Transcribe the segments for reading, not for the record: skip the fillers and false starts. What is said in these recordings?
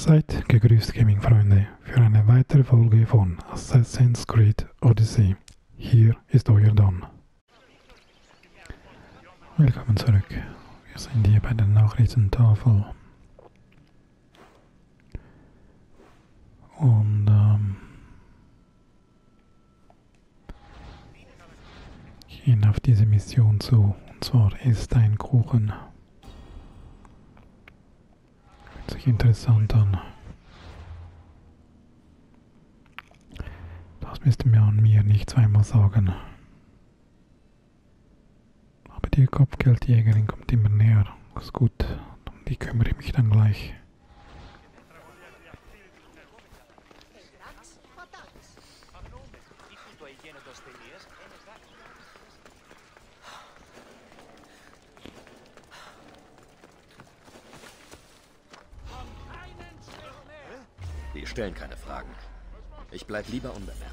Seid gegrüßt, Gaming-Freunde, für eine weitere Folge von Assassin's Creed Odyssey. Hier ist euer Don. Willkommen zurück. Wir sind hier bei der Nachrichtentafel. Und gehen auf diese Mission zu. Und zwar ist ein Kuchen. Hört sich interessant an. Das müsste man mir nicht zweimal sagen. Aber die Kopfgeldjägerin kommt immer näher. Das ist gut. Um die kümmere ich mich dann gleich. Die stellen keine Fragen. Ich bleib lieber unbemerkt.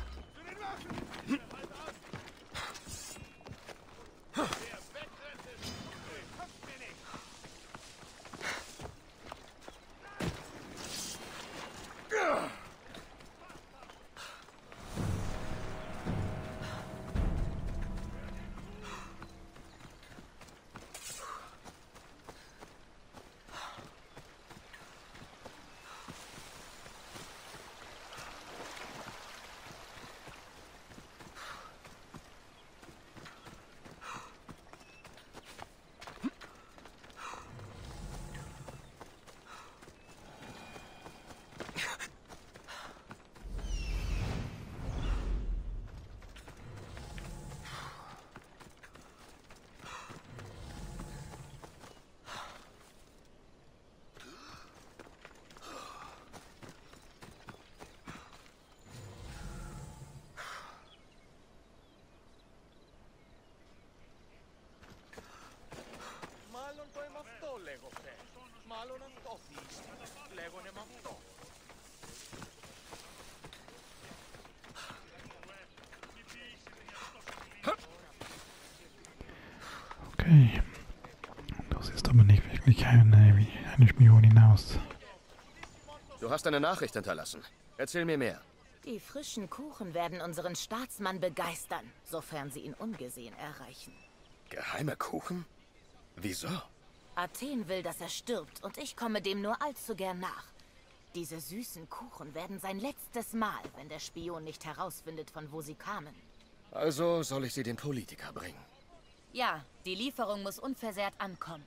Okay. Das ist aber nicht wirklich eine Spionin aus. Du hast eine Nachricht hinterlassen. Erzähl mir mehr. Die frischen Kuchen werden unseren Staatsmann begeistern, sofern sie ihn ungesehen erreichen. Geheime Kuchen? Wieso? Athen will, dass er stirbt, und ich komme dem nur allzu gern nach. Diese süßen Kuchen werden sein letztes Mal, wenn der Spion nicht herausfindet, von wo sie kamen. Also soll ich sie den Politiker bringen? Ja, die Lieferung muss unversehrt ankommen.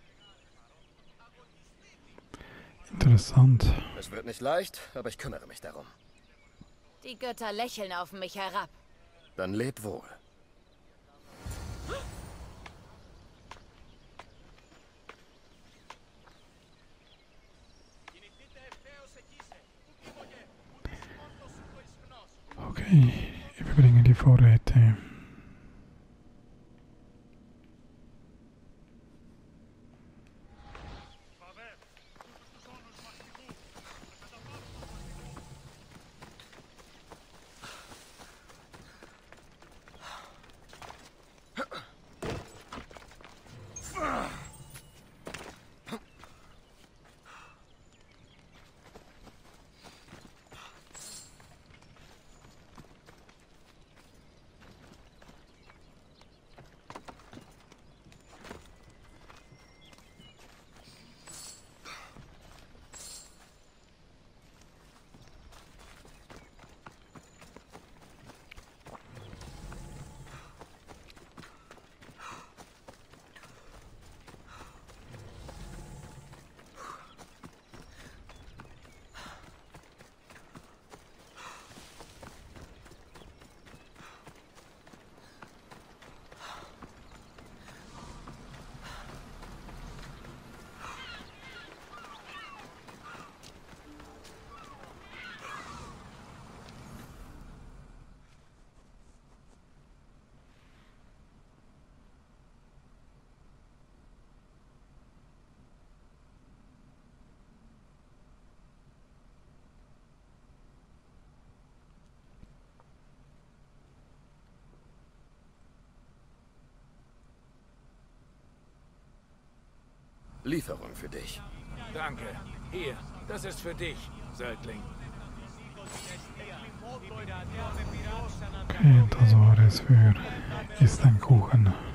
Interessant. Es wird nicht leicht, aber ich kümmere mich darum. Die Götter lächeln auf mich herab. Dann leb wohl. Okay, überbringe die Vorräte. Lieferung für dich. Danke. Hier, das ist für dich, Söldling. Okay, das war es für ist ein Kuchen.